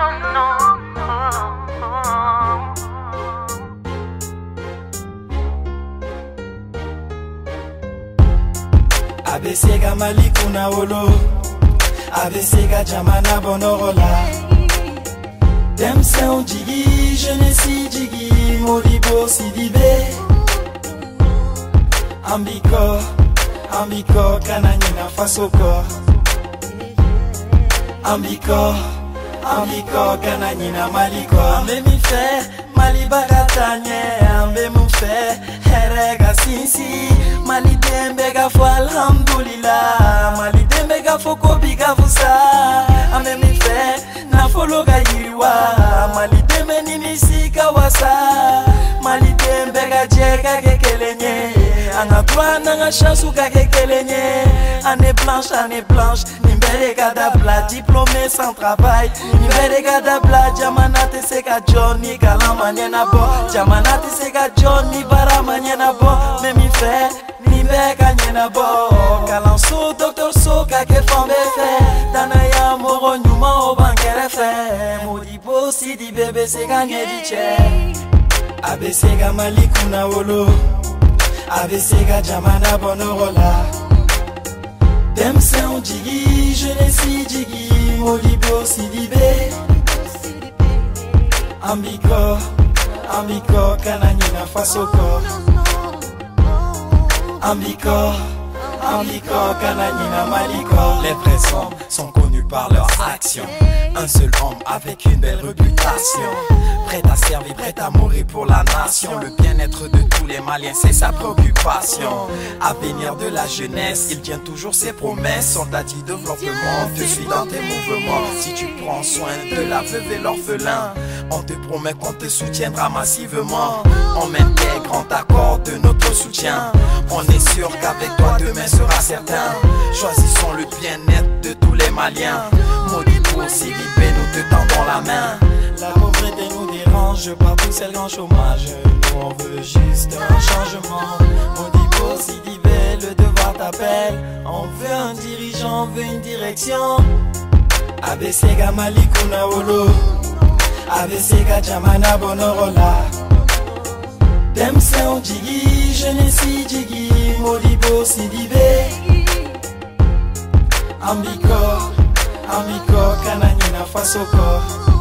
Abesega malikuna olo, abesega jamana bonorola. Dem se on digi, je ne si digi, modibo sidibe. Ambiko, ambiko, kananyina fasoko. Ambiko, ambiko, kananyina maliko. Ambe mi fe, malibagatanye, ambe mu fe, herega sinsi. Malidembe gafo alhamdulillah, malidembe gafo kobi gafusa. Ambe mi fe, na folo ga yiriwa, malidembe ni misika wasa. Malidembe ga jeka kekelenye, anga tuana nga chansu ga kekelenye. Année blanche, nimbere gada bla, diplômé sans travail. Nimbere gada bla, jamanate seka Johnny, kalamanye na bo. Jamanate seka Johnny, baramanye na bo. Mais mi fe, nimbeka nye na bo. Kalanso, docteur so, kake fambe fe. Danaya moro nyuma o bankere fe. Modibo sidibe seka nye diche. Abesega malikuna wolo, abesega jamana bonorola. Dem se on digi, je ne si digi, modibo sidibe. Ambiko, ambiko, kananyina fasoko. Ambiko, ambiko, kananyina maliko. Les vrais hommes sont connus par leur action. Un seul homme avec une belle réputation. Prêt à servir, prêt à mourir pour la nation. Le bien-être de tous les Maliens, c'est sa préoccupation. Avenir de la jeunesse, il tient toujours ses promesses. Soldat du développement, te suis dans tes mouvements. Si tu prends soin de la veuve et l'orphelin, on te promet qu'on te soutiendra massivement. On m'intègre, on t'accorde de notre soutien. On est sûr qu'avec toi demain sera certain. Choisissons le bien-être de tous les Maliens. Modibo, sidibe, nous te tendons la main. La pauvreté nous dérange, partout c'est le grand chômage. Nous on veut juste un changement. Modibo sidibe, le devoir t'appelle. On veut un dirigeant, on veut une direction. Abesega malikuna wolo, abesega jamana bonorola. Dem se on digi, je ne si digi, modibo sidibe. Ambiko, ambiko, kananyina fasoko.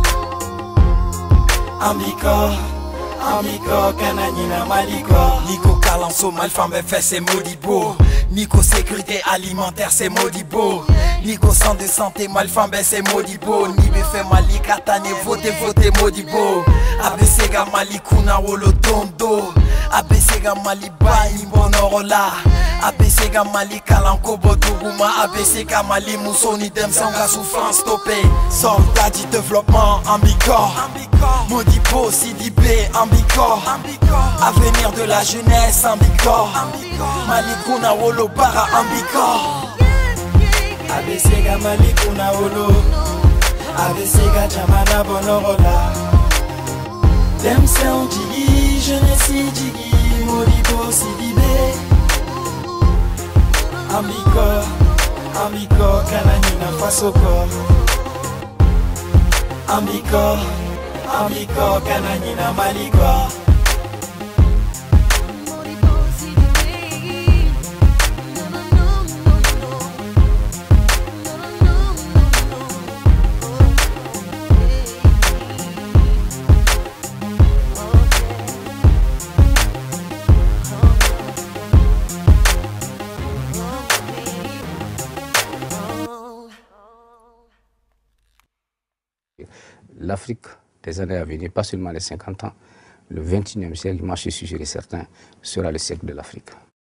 Ambiko, ambiko, kananyina maliko. Nico Calanso, Malfambe fait c'est Modibo. Nico sécurité alimentaire c'est Modibo. Nico centre de santé, Malfambe c'est Modibo. Nibe fait Malika tane, votez Modibo. Abesega malikuna wolo tondo. Abesega maliba imbonorola. Abesega mali kalanko botuguma. Abesega mali musoni dem sanga souffrance stoppé. Soldat du développement, ambiko. Modibo sidibe, ambiko. Avenir de la jeunesse, ambiko. Malikuna wolo para ambiko. Abesega malikuna wolo, abesega jamana bonorola. Dem se on digi, je ne si digi, modibo sidibe. Ambiko, ambiko, kananyina fasoko. Ambiko, ambiko, kananyina maliko. L'Afrique des années à venir, pas seulement les 50 ans, le 21e siècle, moi je suis sûr et certain, sera le siècle de l'Afrique.